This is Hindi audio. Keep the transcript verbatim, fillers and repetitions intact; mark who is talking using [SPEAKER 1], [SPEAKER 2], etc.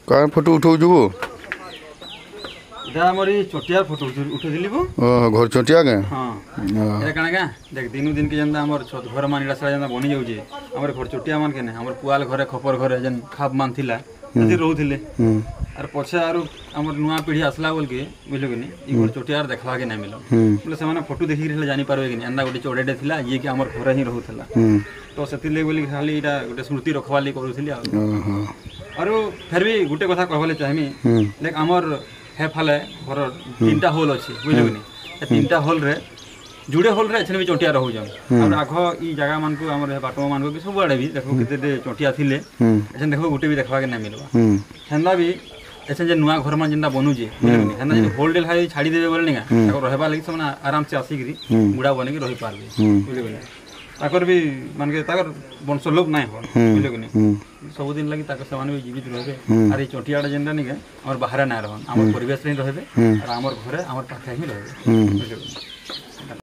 [SPEAKER 1] कहाँ फोटो उठाऊ जुबो
[SPEAKER 2] इधर हमारी चोटिया फोटो उठे दिली वो
[SPEAKER 1] घर चोटिया के
[SPEAKER 2] हाँ ये कण क्या देख दिनू दिन के जनता हमर छत घर मान इड़ा सारा जनता बनी जाउजे हमर घर चोटिया मान के ने हमर पुआल घरे खपर घरे जन खाप मान थिला जति रहउथिले आर पछे आरो हमर नुआ पीढ़ी आसला बोल के बुझलो कि नहीं ई घर चोटिया देखवा के नहीं मिलो बोले से माने फोटो देखि रहले जानि पारबे कि नहीं अंदा गोटे चोडेडे थिला ये कि हमर घर ही रहउथला तो सेतिले बोली खाली इटा गोटे स्मृति रखवाली करूथिली आरो फिर भी गोटे कथा कहबले चाहमी देख हमर हे फाले घर तीनटा होल अच्छी बुझल कि नहीं तीनटा होल रे जुड़े होल रे भी चोटिया रहू जाऊँ और आग ई जगह मान को आम बाट मान को सब आड़े भी देखो केते चोटिया थिले ऐसे देखो गोटे भी देखा नहीं मिलवा हेन्दा भी ऐसे जे नुआ घर मान जिंदा बनू जे हेन्दा जे होल डेल हाई छाड़ी देबे बोले नहीं का रहबा लगी से आराम से आसिक मुड़ा बन के रही पारबे बुझल कि ताकर भी मान के ताकर वंश लोक नहीं हो बुझल कि नहीं सब दिन लगी ताकर समान भी जीवित रहे और ये चोटिया जेनटा नहीं हमर बाहर ना रहन हमर परिवेश रे रहबे और हमर घरे हमर पाखे ही रहबे बुझल